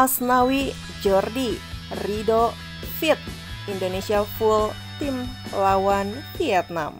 Asnawi, Jordi, Rido, fit, Indonesia full tim lawan Vietnam.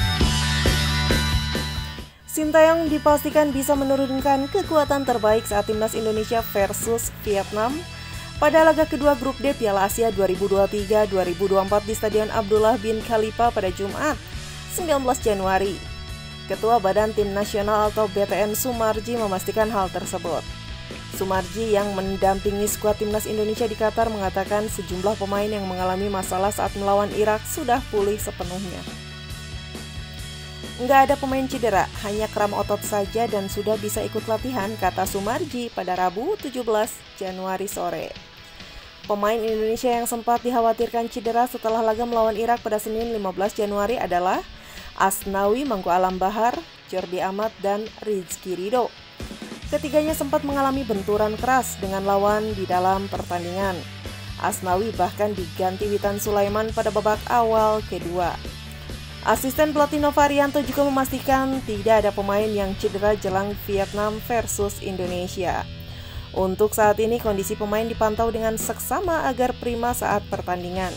Sintayong dipastikan bisa menurunkan kekuatan terbaik saat timnas Indonesia versus Vietnam pada laga kedua grup D Piala Asia 2023-2024 di Stadion Abdullah bin Khalifa pada Jumat, 19 Januari. Ketua Badan Tim Nasional atau BTN Sumarji memastikan hal tersebut. Sumarji yang mendampingi skuad timnas Indonesia di Qatar mengatakan sejumlah pemain yang mengalami masalah saat melawan Irak sudah pulih sepenuhnya. Nggak ada pemain cedera, hanya kram otot saja dan sudah bisa ikut latihan, kata Sumarji pada Rabu 17 Januari sore. Pemain Indonesia yang sempat dikhawatirkan cedera setelah laga melawan Irak pada Senin 15 Januari adalah Asnawi Mangku Alam Bahar, Jordi Amat, dan Rizky Ridho. Ketiganya sempat mengalami benturan keras dengan lawan di dalam pertandingan. Asnawi bahkan diganti Witan Sulaiman pada babak awal kedua. Asisten pelatih Nova Arianto juga memastikan tidak ada pemain yang cedera jelang Vietnam versus Indonesia. Untuk saat ini kondisi pemain dipantau dengan seksama agar prima saat pertandingan.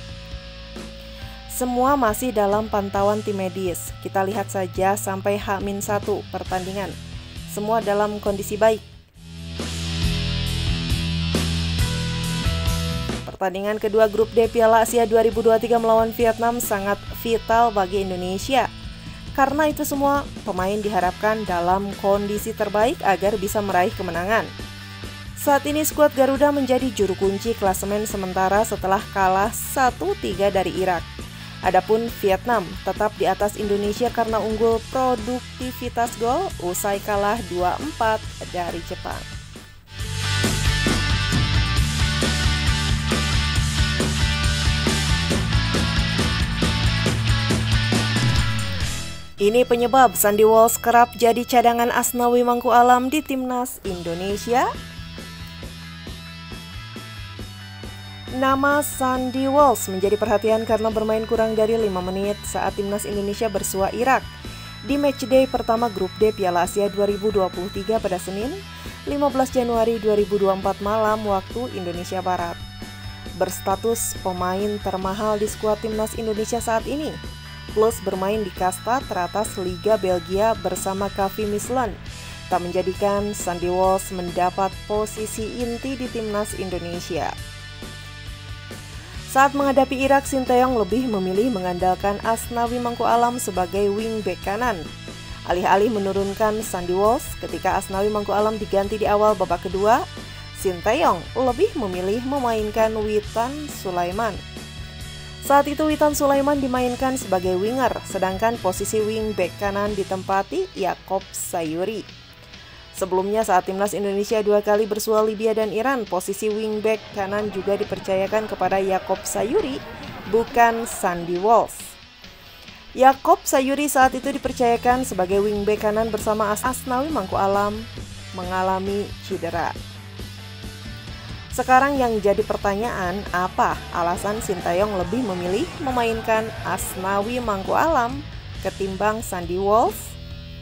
Semua masih dalam pantauan tim medis. Kita lihat saja sampai H-1 pertandingan. Semua dalam kondisi baik. Pertandingan kedua grup D Piala Asia 2023 melawan Vietnam sangat vital bagi Indonesia. Karena itu semua pemain diharapkan dalam kondisi terbaik agar bisa meraih kemenangan. Saat ini skuad Garuda menjadi juru kunci klasemen sementara setelah kalah 1-3 dari Irak. Adapun Vietnam tetap di atas Indonesia karena unggul produktivitas gol usai kalah 2-4 dari Jepang. Ini penyebab Sandy Walsh kerap jadi cadangan Asnawi Mangku Alam di timnas Indonesia. Nama Sandy Walsh menjadi perhatian karena bermain kurang dari 5 menit saat timnas Indonesia bersua Irak di matchday pertama grup D Piala Asia 2023 pada Senin, 15 Januari 2024 malam waktu Indonesia Barat. Berstatus pemain termahal di skuad timnas Indonesia saat ini, plus bermain di kasta teratas Liga Belgia bersama Kevin Mislan, tak menjadikan Sandy Walsh mendapat posisi inti di timnas Indonesia. Saat menghadapi Irak, Sintayong lebih memilih mengandalkan Asnawi Mangku Alam sebagai wingback kanan. Alih-alih menurunkan Sandy Walsh ketika Asnawi Mangku Alam diganti di awal babak kedua, Sintayong lebih memilih memainkan Witan Sulaiman. Saat itu Witan Sulaiman dimainkan sebagai winger, sedangkan posisi wingback kanan ditempati Yaakob Sayuri. Sebelumnya saat timnas Indonesia 2 kali bersua Libya dan Iran, posisi wingback kanan juga dipercayakan kepada Yaakob Sayuri, bukan Sandy Walsh. Yaakob Sayuri saat itu dipercayakan sebagai wingback kanan bersama Asnawi Mangku Alam mengalami cedera. Sekarang yang jadi pertanyaan, apa alasan Sintayong lebih memilih memainkan Asnawi Mangku Alam ketimbang Sandy Walsh?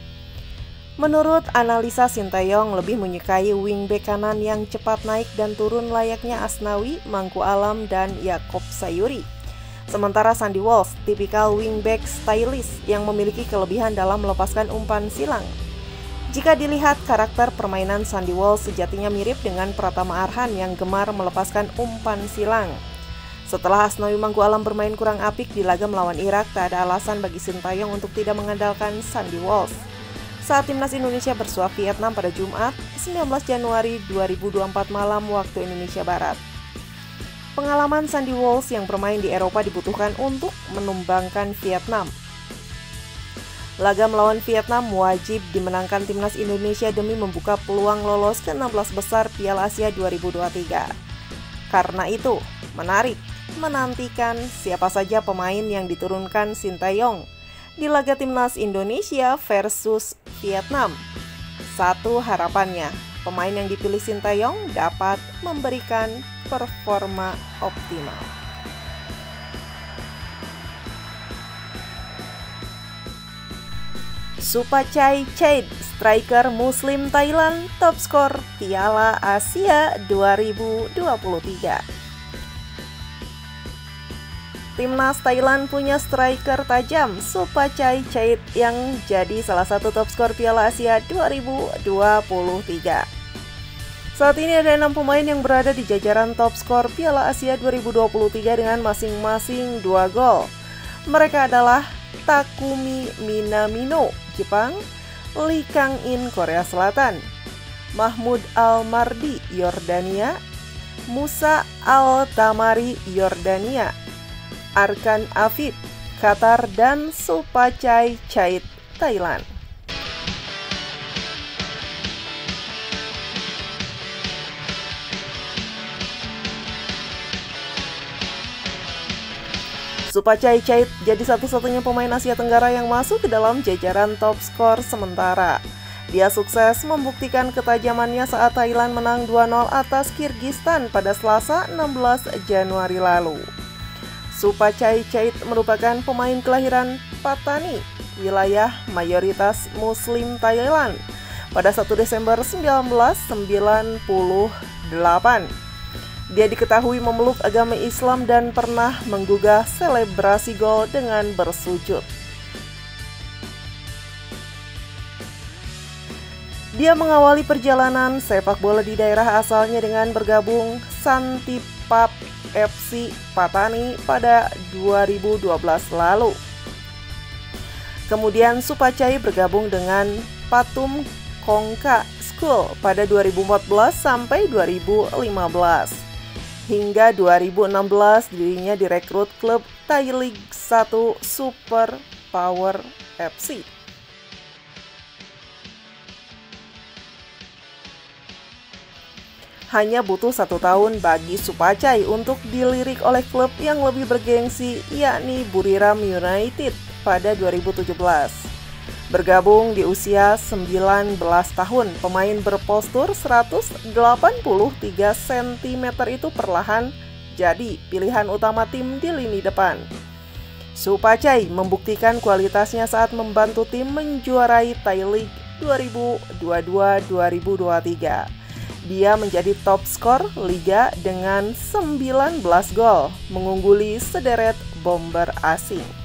Menurut analisa, Sintayong lebih menyukai wingback kanan yang cepat naik dan turun layaknya Asnawi, Mangku Alam, dan Yaakob Sayuri. Sementara Sandy Walsh tipikal wingback stylish yang memiliki kelebihan dalam melepaskan umpan silang. Jika dilihat karakter permainan Sandy Walsh sejatinya mirip dengan Pratama Arhan yang gemar melepaskan umpan silang. Setelah Asnawi Mangku Alam bermain kurang apik di laga melawan Irak, tak ada alasan bagi Sintayong untuk tidak mengandalkan Sandy Walsh saat timnas Indonesia bersua Vietnam pada Jumat, 19 Januari 2024 malam waktu Indonesia Barat. Pengalaman Sandy Walsh yang bermain di Eropa dibutuhkan untuk menumbangkan Vietnam. Laga melawan Vietnam wajib dimenangkan timnas Indonesia demi membuka peluang lolos ke 16 besar Piala Asia 2023. Karena itu, menarik menantikan siapa saja pemain yang diturunkan Sintayong di laga timnas Indonesia versus Vietnam. Satu harapannya, pemain yang dipilih Sintayong dapat memberikan performa optimal. Supachai Chaid, striker Muslim Thailand, top skor Piala Asia 2023. Timnas Thailand punya striker tajam Supachai Chaid yang jadi salah satu top skor Piala Asia 2023. Saat ini ada 6 pemain yang berada di jajaran top skor Piala Asia 2023 dengan masing-masing 2 gol. Mereka adalah Takumi Minamino, Jepang, Lee Kang-in, Korea Selatan, Mahmud Al-Mardi, Yordania, Musa Al-Tamari, Yordania, Arkan Afif, Qatar, dan Supachai Chaid, Thailand. Supachai Chaid jadi satu-satunya pemain Asia Tenggara yang masuk ke dalam jajaran top skor sementara. Dia sukses membuktikan ketajamannya saat Thailand menang 2-0 atas Kirgistan pada Selasa 16 Januari lalu. Supachai Chaid merupakan pemain kelahiran Pattani, wilayah mayoritas Muslim Thailand, pada 1 Desember 1998. Dia diketahui memeluk agama Islam dan pernah menggugah selebrasi gol dengan bersujud. Dia mengawali perjalanan sepak bola di daerah asalnya dengan bergabung Santipap FC Pattani pada 2012 lalu. Kemudian Supachai bergabung dengan Pathum Kongka School pada 2014 sampai 2015. Hingga 2016 dirinya direkrut klub Thai League 1 Super Power FC. Hanya butuh 1 tahun bagi Supachai untuk dilirik oleh klub yang lebih bergengsi, yakni Buriram United pada 2017. Bergabung di usia 19 tahun, pemain berpostur 183 cm itu perlahan jadi pilihan utama tim di lini depan. Supachai membuktikan kualitasnya saat membantu tim menjuarai Thai League 2022-2023. Dia menjadi top skor liga dengan 19 gol, mengungguli sederet bomber asing.